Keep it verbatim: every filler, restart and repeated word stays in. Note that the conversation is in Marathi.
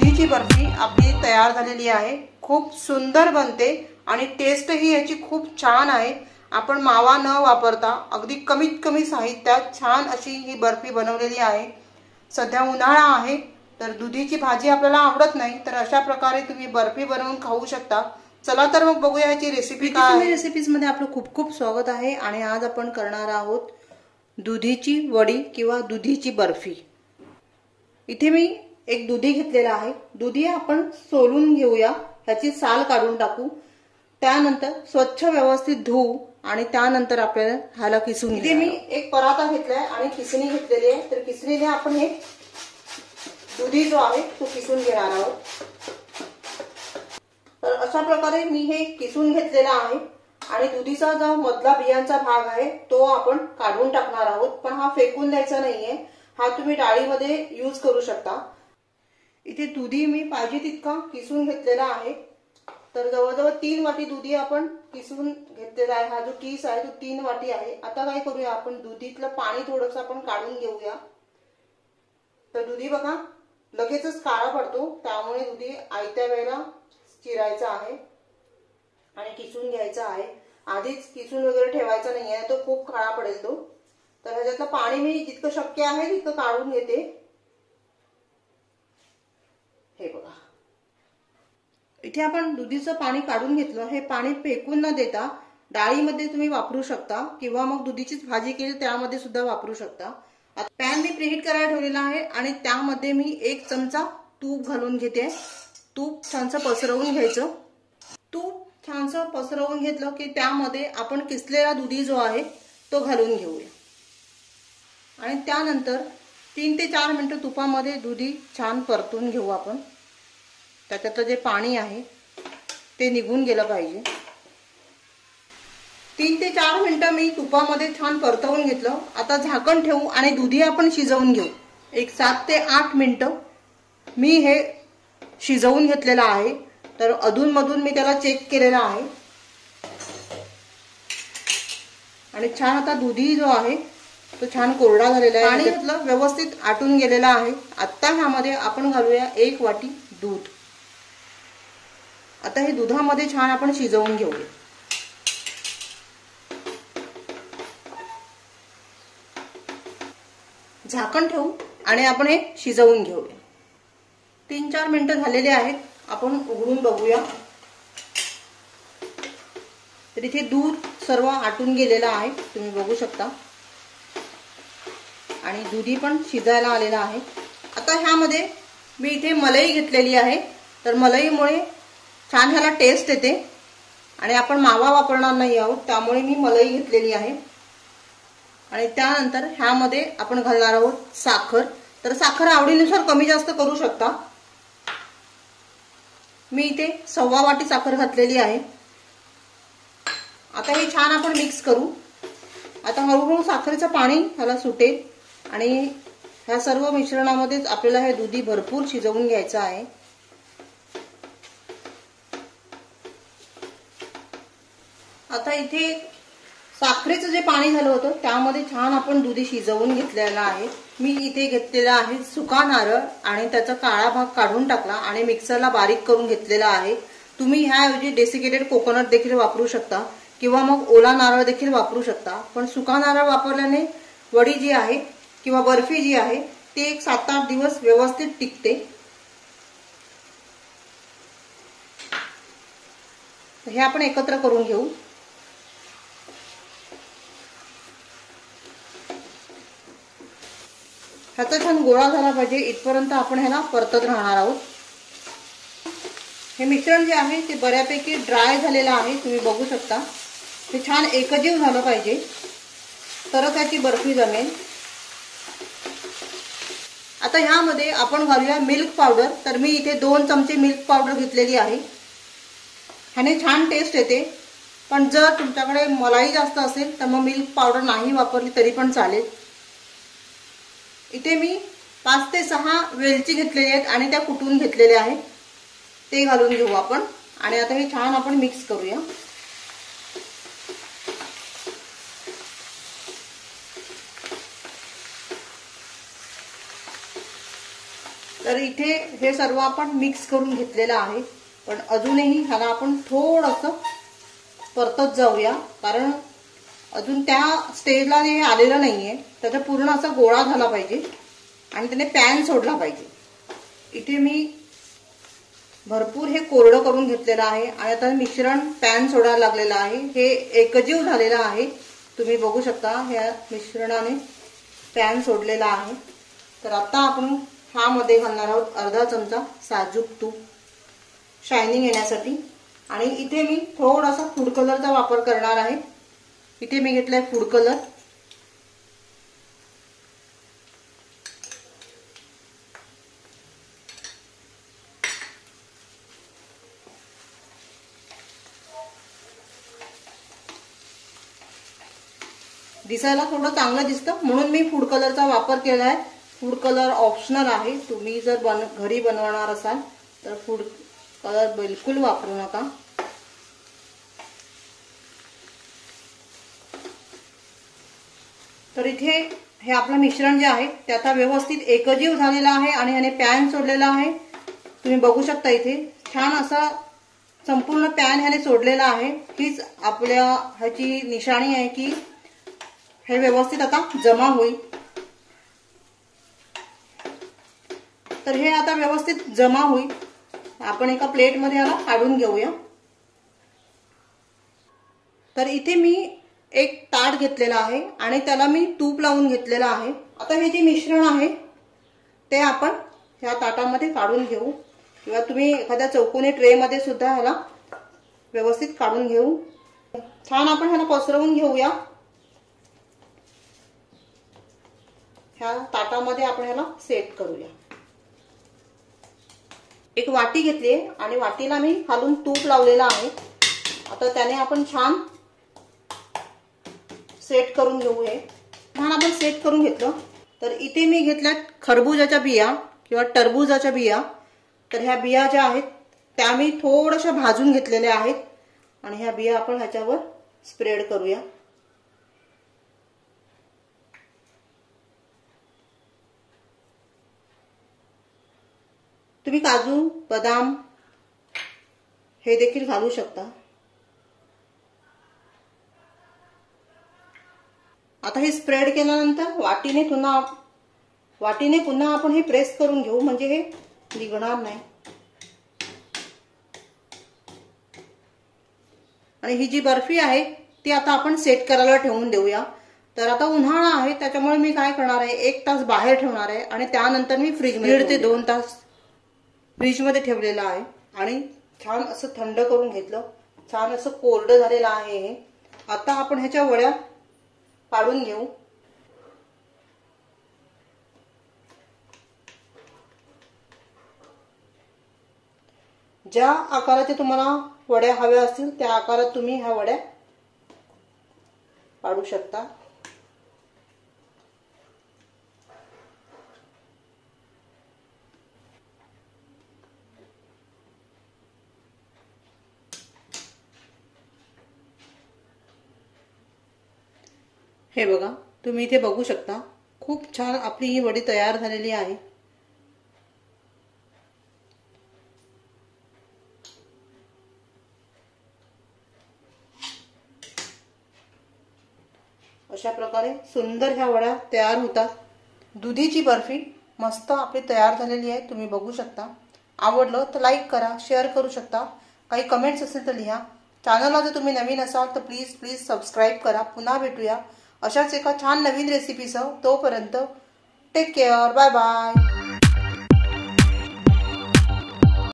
दुधीची बर्फी आपली तयार झालेली आहे। खूप सुंदर बनते आणि टेस्ट ही याची खूप छान आहे। आपण मावा न वापरता अगदी कमीत कमी साहित्यात छान अशी ही बर्फी बनवलेली आहे। सध्या उन्हाळा आहे तर दुधीची भाजी आपल्याला आवडत नाही, तर अशा प्रकारे तुम्ही बर्फी बनवून खाऊ शकता। चला तर मग बघूया याची रेसिपी काय आहे। रेसिपीज मध्ये आपलं खूप खूप स्वागत आहे आणि आज आपण करणार आहोत दुधीची वडी किंवा दुधीची बर्फी। इथे मी एक दुधी घेतलेला आहे। दुधी आपण सोलून घेऊया, ह्याची साल काढून टाकू, त्यानंतर स्वच्छ व्यवस्थित धुवू आणि त्यानंतर आपल्याला ह्याला किसून घ्यायचं। इथे मी एक पराता घेतलाय आणि किसणी घेतलेली आहे, तर किसणीने आपण हे दुधी जो आहे तो किसून घेणार आहोत। तर अशा प्रकारे मी हे किसून घेतलेला आहे आणि दुधीचा जो मधला बियांचा भाग आहे तो आपण काढून टाकणार आहोत, पण हा फेकून द्यायचा नाहीये, हा तुम्ही डाळीमध्ये यूज करू शकता। इथे दुधी मी पाहिजे तितका किसून घेतलेला आहे, तर जवळजवळ तीन वाटी दुधी आपण किसून घेतलेला आहे। हा जो किस आहे तो तीन वाटी आहे। आता काय करूया, आपण दुधीतलं पाणी थोडंसं आपण काढून घेऊया। तर दुधी बघा लगेचच काळा पडतो, त्यामुळे दुधी आयत्या वेळेला चिरायचा आहे आणि किसून घ्यायचा आहे। आधीच किसून वगैरे ठेवायचा नाहीये, तो खूप काळा पडेल तो। तर ह्याच्यातलं पाणी मी जितकं शक्य आहे तितकं काढून घेते। हे बघा, इथे आपण दुधीचं पाणी काढून घेतलं। हे पाणी फेकून न देता डाळीमध्ये तुम्ही वापरू शकता किंवा मग दुधीचीच भाजी केली त्यामध्ये सुद्धा वापरू शकता। पॅन मी प्रीहीट करायला ठेवलेला आहे आणि त्यामध्ये मी एक चमचा तूप घालून घेते। तूप छानसं पसरवून घ्यायचं। तूप छानसं पसरवून घेतलं की त्यामध्ये आपण किसलेला दुधी जो आहे तो घालून घेऊया आणि त्यानंतर तीन ते चार मिनिटं तुपामध्ये दुधी छान परतून घेऊ आपण। त्याच्यातलं जे पाणी आहे ते निघून गेलं पाहिजे। तीन ते चार मिनिटं मी तुपामध्ये छान परतवून घेतलं। आता झाकण ठेवू आणि दुधी आपण शिजवून घेऊ। एक सात ते आठ मिनिटं मी हे शिजवून घेतलेलं आहे, तर अधूनमधून मी त्याला चेक केलेला आहे आणि छान आता दुधी जो आहे तो छान कोरडा झालेला आहे। पाणी घातलं, व्यवस्थित आटून गेलेला आहे। आता ह्यामध्ये आपण घालूया एक वाटी दूध। आता हे दुधामध्ये छान आपण शिजवून घेऊया। झाकण ठेवू आणि आपण हे शिजवून घेऊया। तीन चार मिनिटं झालेले आहेत, आपण उघडून बघूया। तर इथे दूध सर्व आटून गेलेला आहे, तुम्ही बघू शकता, आणि दुधी पण शिजायला आलेला आहे। आता ह्यामध्ये मी इथे मलाई घेतलेली आहे, तर मलाईमुळे छान ह्याला टेस्ट येते आणि आपण मावा वापरणार नाही आहोत, त्यामुळे मी मलाई घेतलेली आहे। आणि त्यानंतर ह्यामध्ये आपण घालणार आहोत साखर। तर साखर आवडीनुसार कमी जास्त करू शकता। मी इथे सव्वा वाटी साखर घातलेली आहे। आता हे छान आपण मिक्स करू। आता हळूहळू साखरेचं पाणी ह्याला सुटेल आणि ह्या सर्व मिश्रणामध्येच आपल्याला हे दुधी भरपूर शिजवून घ्यायचं आहे। आता इथे साखरेचं जे पाणी झालं होतं त्यामध्ये छान आपण दुधी शिजवून घेतलेला आहे। मी इथे घेतलेला आहे सुका नारळ आणि त्याचा काळा भाग काढून टाकला आणि मिक्सरला बारीक करून घेतलेला आहे। तुम्ही ह्याऐवजी डेसिकेटेड कोकोनट देखील वापरू शकता किंवा मग ओला नारळ देखील वापरू शकता, पण सुका नारळ वापरल्याने वडी जी आहे किंवा बर्फी जी आहे ती एक सात आठ दिवस व्यवस्थित टिकते। हे आपण एकत्र करून घेऊ। ह्याचा छान गोळा झाला पाहिजे इथपर्यंत आपण ह्याला परतत राहणार आहोत। हे मिश्रण जे आहे ते बऱ्यापैकी ड्राय झालेलं आहे, तुम्ही बघू शकता। हे छान एकजीव झालं पाहिजे तरच याची बर्फी जमेल। आता ह्यामध्ये आपण घालूया मिल्क पावडर। तर मी इथे दोन चमचे मिल्क पावडर घेतलेली आहे। ह्याने छान टेस्ट येते, पण जर तुमच्याकडे मलाई जास्त असेल तर मग मिल्क पावडर नाही वापरली तरी पण चालेल। इथे मी पाच ते सहा वेलची घेतलेली आहेत आणि त्या कुटून घेतलेल्या आहेत, ते घालून घेऊ आपण। आणि आता हे छान आपण मिक्स करूया। तर इथे हे सर्व आपण मिक्स करून घेतलेलं आहे, पण अजूनही ह्याला आपण थोडंसं परतत जाऊया, कारण अजून त्या स्टेजला हे आलेलं नाहीये. त्याचा पूर्ण असा गोळा झाला पाहिजे आणि त्याने पॅन सोडला पाहिजे. इथे मी भरपूर हे कोरडं करून घेतलेलं आहे आणि आता मिश्रण पॅन सोडायला लागलेलं आहे. हे एकजीव झालेलं आहे, तुम्ही बघू शकता. ह्या मिश्रणाने पॅन सोडलेला आहे. तर आता आपण ह्यामध्ये घालणार आहोत अर्धा चमचा साजूक तूप शायनिंग येण्यासाठी. आणि इथे मी थोडासा फूड कलरचा वापर करणार आहे. इथे मी घेतलाय फूड कलर. दिसायला थोडं चांगलं दिसतं म्हणून मी फूड कलरचा वापर केलाय. फूड कलर ऑप्शनल आहे. तुम्ही जर बन घरी बनवणार असाल तर फूड कलर बिलकुल वापरू नका. तर इथे हे आपलं मिश्रण जे आहे ते आता व्यवस्थित एकजीव झालेलं आहे आणि ह्याने पॅन सोडलेला आहे. तुम्ही बघू शकता इथे छान असा संपूर्ण पॅन ह्याने सोडलेला आहे. हीच आपल्या ह्याची निशाणी आहे की हे व्यवस्थित आता जमा होईल. तर हे आता व्यवस्थित जमा होईल. आपण एका प्लेट मध्ये याला काढून घेऊया. तर इथे मी एक ताट घेतलेला आहे आणि त्याला मी तूप लावून घेतलेला आहे. आता हे जे मिश्रण आहे ते आपण ह्या ताटामध्ये काढून घेऊ, किंवा तुम्ही एखाद्या चौकोनी ट्रे मध्ये सुद्धा ह्याला व्यवस्थित काढून घेऊ. छान आपण ह्याला पसरवून घेऊया. ह्या ताटामध्ये आपण ह्याला सेट करूया. एक वाटी घेतली आणि वाटीला मी खालून तूप लावलेला आहे. आता त्याने आपण छान सेट करून घेऊ. हे छान आपण सेट करून घेतलं. तर इथे मी घेतल्या खरबुजाच्या बिया किंवा टरबुजाच्या बिया. तर ह्या बिया ज्या आहेत त्या मी थोड्याशा भाजून घेतलेल्या आहेत आणि ह्या बिया आपण ह्याच्यावर स्प्रेड करूया. तुम्ही काजू बदाम हे देखील घालू शकता. आता हे स्प्रेड केल्यानंतर वाटीने पुन्हा वाटीने पुन्हा आपण हे प्रेस करून घेऊ, म्हणजे हे निघणार नाही. आणि ही जी बर्फी आहे ती आता आपण सेट करायला ठेवून देऊया. तर आता उन्हाळा आहे त्याच्यामुळे मी काय करणार आहे, एक तास बाहेर ठेवणार आहे आणि त्यानंतर मी फ्रीज मध्ये दीड ते दोन तास फ्रीज मध्ये ठेवलेलं आहे आणि छान असं थंड करून घेतलं. छान असं कोरडं झालेलं आहे हे. आता आपण ह्याच्या वड्या पाडून घेऊ. ज्या आकाराच्या तुम्हाला वड्या हव्या असतील त्या आकारात तुम्ही ह्या वड्या पाडू शकता. हे बघा, तुम्ही इथे बघू शकता खूप छान आपली ही वडी तयार झालेली आहे. अशा प्रकारे सुंदर ह्या वड्या तयार होतात. दुधीची बर्फी मस्त आपली तयार झालेली आहे. तुम्ही बघू शकता. आवडलं तर लाईक करा, शेअर करू शकता. काही कमेंट्स असेल तर लिहा. चॅनलला जर तुम्ही नवीन असाल तर प्लीज प्लीज सबस्क्राईब करा. पुन्हा भेटूया अशाच एका छान नवीन रेसिपीसह. तोपर्यंत टेक केअर. Bye bye.